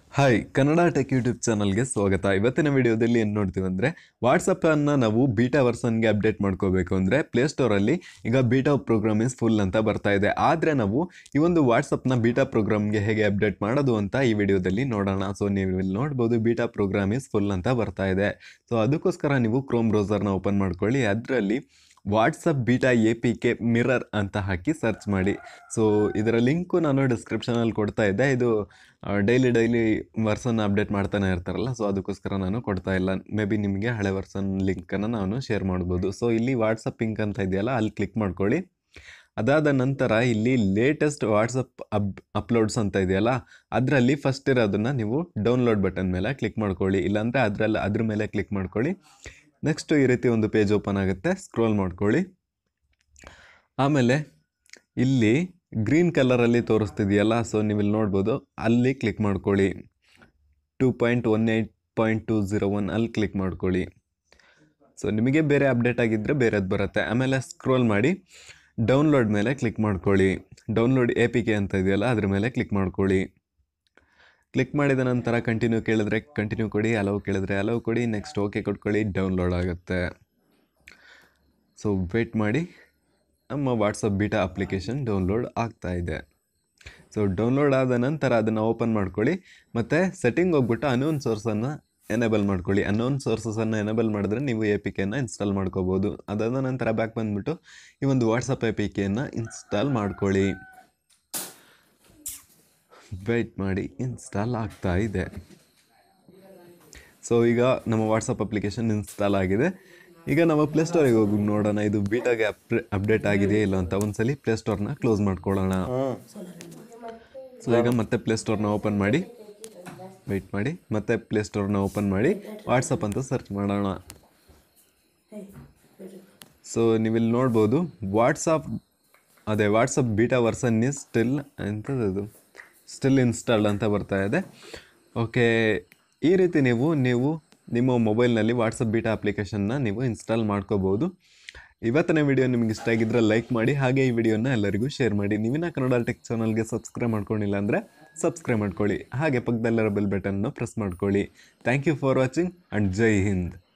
Hi Kannada tech YouTube ಚಾನಲ್ಗೆ ಸ್ವಾಗತ. ಇವತ್ತಿನ ವಿಡಿಯೋದಲ್ಲಿ ಏನು ನೋಡ್ತೀವಿ ಅಂದರೆ ವಾಟ್ಸಪ್ಪನ್ನು ನಾವು ಬೀಟಾ ವರ್ಷನ್ಗೆ ಅಪ್ಡೇಟ್ ಮಾಡ್ಕೋಬೇಕು ಅಂದರೆ ಪ್ಲೇಸ್ಟೋರಲ್ಲಿ ಈಗ ಬೀಟಾ ಪ್ರೋಗ್ರಾಮ್ ಇಸ್ ಫುಲ್ ಅಂತ ಬರ್ತಾ ಇದೆ. ಆದರೆ ನಾವು ಈ ಒಂದು ವಾಟ್ಸಪ್ನ ಬೀಟಾ ಪ್ರೋಗ್ರಾಮ್ಗೆ ಹೇಗೆ ಅಪ್ಡೇಟ್ ಮಾಡೋದು ಅಂತ ಈ ವಿಡಿಯೋದಲ್ಲಿ ನೋಡೋಣ. ಸೊ ನೀವು ಇಲ್ಲಿ ನೋಡ್ಬೋದು ಬೀಟಾ ಪ್ರೋಗ್ರಾಮ್ ಇಸ್ ಫುಲ್ ಅಂತ ಬರ್ತಾ ಇದೆ. ಸೊ ಅದಕ್ಕೋಸ್ಕರ ನೀವು ಕ್ರೋಮ್ ಬ್ರೌಸರ್ನ ಓಪನ್ ಮಾಡ್ಕೊಳ್ಳಿ. ಅದರಲ್ಲಿ ವಾಟ್ಸಪ್ ಬೀಟಾ APK ಮಿರರ್ ಅಂತ ಹಾಕಿ ಸರ್ಚ್ ಮಾಡಿ. ಸೊ ಇದರ ಲಿಂಕು ನಾನು ಡಿಸ್ಕ್ರಿಪ್ಷನಲ್ಲಿ ಕೊಡ್ತಾ ಇದ್ದೆ. ಇದು ಡೈಲಿ ವರ್ಷನ್ ಅಪ್ಡೇಟ್ ಮಾಡ್ತಾನೆ ಇರ್ತಾರಲ್ಲ, ಸೊ ಅದಕ್ಕೋಸ್ಕರ ನಾನು ಕೊಡ್ತಾ ಇಲ್ಲ. ಮೇ ಬಿ ನಿಮಗೆ ಹಳೆ ವರ್ಷನ್ ಲಿಂಕನ್ನು ನಾನು ಶೇರ್ ಮಾಡ್ಬೋದು. ಸೊ ಇಲ್ಲಿ ವಾಟ್ಸಪ್ ಲಿಂಕ್ ಅಂತ ಇದೆಯಲ್ಲ, ಅಲ್ಲಿ ಕ್ಲಿಕ್ ಮಾಡ್ಕೊಳ್ಳಿ. ಅದಾದ ನಂತರ ಇಲ್ಲಿ ಲೇಟೆಸ್ಟ್ ವಾಟ್ಸಪ್ ಅಪ್ಲೋಡ್ಸ್ ಅಂತ ಇದೆಯಲ್ಲ, ಅದರಲ್ಲಿ ಫಸ್ಟ್ ಇರೋದನ್ನು ನೀವು ಡೌನ್ಲೋಡ್ ಬಟನ್ ಮೇಲೆ ಕ್ಲಿಕ್ ಮಾಡ್ಕೊಳ್ಳಿ. ಇಲ್ಲಾಂದರೆ ಅದ್ರ ಮೇಲೆ ಕ್ಲಿಕ್ ಮಾಡ್ಕೊಳ್ಳಿ. ನೆಕ್ಸ್ಟು ಈ ರೀತಿ ಒಂದು ಪೇಜ್ ಓಪನ್ ಆಗುತ್ತೆ. ಸ್ಕ್ರೋಲ್ ಮಾಡ್ಕೊಳ್ಳಿ. ಆಮೇಲೆ ಇಲ್ಲಿ ಗ್ರೀನ್ ಕಲರಲ್ಲಿ ತೋರಿಸ್ತಿದೆಯಲ್ಲ, ಸೊ ನೀವು ಇಲ್ಲಿ ನೋಡ್ಬೋದು, ಅಲ್ಲಿ ಕ್ಲಿಕ್ ಮಾಡ್ಕೊಳ್ಳಿ. 2.18.201 ಅಲ್ಲಿ ಕ್ಲಿಕ್ ಮಾಡ್ಕೊಳ್ಳಿ. ಸೊ ನಿಮಗೆ ಬೇರೆ ಅಪ್ಡೇಟ್ ಆಗಿದ್ದರೆ ಬೇರೆದು ಬರುತ್ತೆ. ಆಮೇಲೆ ಸ್ಕ್ರೋಲ್ ಮಾಡಿ ಡೌನ್ಲೋಡ್ ಮೇಲೆ ಕ್ಲಿಕ್ ಮಾಡ್ಕೊಳ್ಳಿ. ಡೌನ್ಲೋಡ್ APK ಅಂತ ಇದೆಯಲ್ಲ, ಅದ್ರ ಮೇಲೆ ಕ್ಲಿಕ್ ಮಾಡ್ಕೊಳ್ಳಿ. ಕ್ಲಿಕ್ ಮಾಡಿದ ನಂತರ ಕಂಟಿನ್ಯೂ ಕೇಳಿದ್ರೆ ಕಂಟಿನ್ಯೂ ಕೊಡಿ, ಅಲೌ ಕೇಳಿದ್ರೆ ಅಲೌ ಕೊಡಿ, ನೆಕ್ಸ್ಟ್ ಓಕೆ ಕೊಟ್ಕೊಳ್ಳಿ. ಡೌನ್ಲೋಡ್ ಆಗುತ್ತೆ. ಸೊ ವೇಟ್ ಮಾಡಿ, ನಮ್ಮ ವಾಟ್ಸಪ್ ಬೀಟಾ ಅಪ್ಲಿಕೇಶನ್ ಡೌನ್ಲೋಡ್ ಆಗ್ತಾ ಇದೆ. ಸೊ ಡೌನ್ಲೋಡ್ ಆದ ನಂತರ ಅದನ್ನು ಓಪನ್ ಮಾಡ್ಕೊಳ್ಳಿ. ಮತ್ತು ಸೆಟ್ಟಿಂಗ್ ಹೋಗ್ಬಿಟ್ಟು ಅನ್ನೋನ್ ಸೋರ್ಸನ್ನು ಎನೇಬಲ್ ಮಾಡ್ಕೊಳ್ಳಿ. ಅನ್ನೋನ್ ಸೋರ್ಸಸನ್ನು ಎನೇಬಲ್ ಮಾಡಿದ್ರೆ ನೀವು APKನ ಇನ್ಸ್ಟಾಲ್ ಮಾಡ್ಕೋಬೋದು. ಅದಾದ ನಂತರ ಬ್ಯಾಕ್ ಬಂದುಬಿಟ್ಟು ಈ ಒಂದು ವಾಟ್ಸಪ್ APKನ ಇನ್ಸ್ಟಾಲ್ ಮಾಡ್ಕೊಳ್ಳಿ. ವೇಟ್ ಮಾಡಿ, ಇನ್ಸ್ಟಾಲ್ ಆಗ್ತಾ ಇದೆ. ಸೊ ಈಗ ನಮ್ಮ ವಾಟ್ಸಪ್ ಅಪ್ಲಿಕೇಶನ್ ಇನ್ಸ್ಟಾಲ್ ಆಗಿದೆ. ಈಗ ನಾವು ಪ್ಲೇಸ್ಟೋರಿಗೆ ಹೋಗಿ ನೋಡೋಣ ಇದು ಬೀಟಾಗೆ ಅಪ್ಡೇಟ್ ಆಗಿದೆಯಾ ಇಲ್ಲ ಅಂತ. ಒಂದ್ಸಲಿ ಪ್ಲೇಸ್ಟೋರ್ನ ಕ್ಲೋಸ್ ಮಾಡ್ಕೊಳ್ಳೋಣ. ಸೊ ಈಗ ಮತ್ತೆ ಪ್ಲೇಸ್ಟೋರ್ನ ಓಪನ್ ಮಾಡಿ, ವೆಯ್ಟ್ ಮಾಡಿ, ಮತ್ತೆ ಪ್ಲೇಸ್ಟೋರ್ನ ಓಪನ್ ಮಾಡಿ ವಾಟ್ಸಪ್ ಅಂತ ಸರ್ಚ್ ಮಾಡೋಣ. ಸೊ ನೀವಿಲ್ಲಿ ನೋಡ್ಬೋದು WhatsApp beta version is still installed ಅಂತ ಬರ್ತಾ ಇದೆ. ಓಕೆ, ಈ ರೀತಿ ನೀವು ನಿಮ್ಮ ಮೊಬೈಲ್ನಲ್ಲಿ ವಾಟ್ಸಪ್ ಬೀಟಾ ಅಪ್ಲಿಕೇಶನ್ನ ನೀವು ಇನ್ಸ್ಟಾಲ್ ಮಾಡ್ಕೋಬೋದು. ಇವತ್ತಿನ ವಿಡಿಯೋ ನಿಮಗೆ ಇಷ್ಟ ಆಗಿದ್ದರೆ ಲೈಕ್ ಮಾಡಿ, ಹಾಗೆ ಈ ವಿಡಿಯೋನ ಎಲ್ಲರಿಗೂ ಶೇರ್ ಮಾಡಿ. ನೀವಿನ ಕನ್ನಡ ಟೆಕ್ ಚಾನಲ್ಗೆ ಸಬ್ಸ್ಕ್ರೈಬ್ ಮಾಡ್ಕೊಂಡಿಲ್ಲ ಅಂದರೆ ಸಬ್ಸ್ಕ್ರೈಬ್ ಮಾಡ್ಕೊಳ್ಳಿ. ಹಾಗೆ ಪಕ್ಕದಲ್ಲಿರೋ ಬೆಲ್ ಬಟನ್ನ ಪ್ರೆಸ್ ಮಾಡ್ಕೊಳ್ಳಿ. Thank you for watching and ಜೈ ಹಿಂದ್.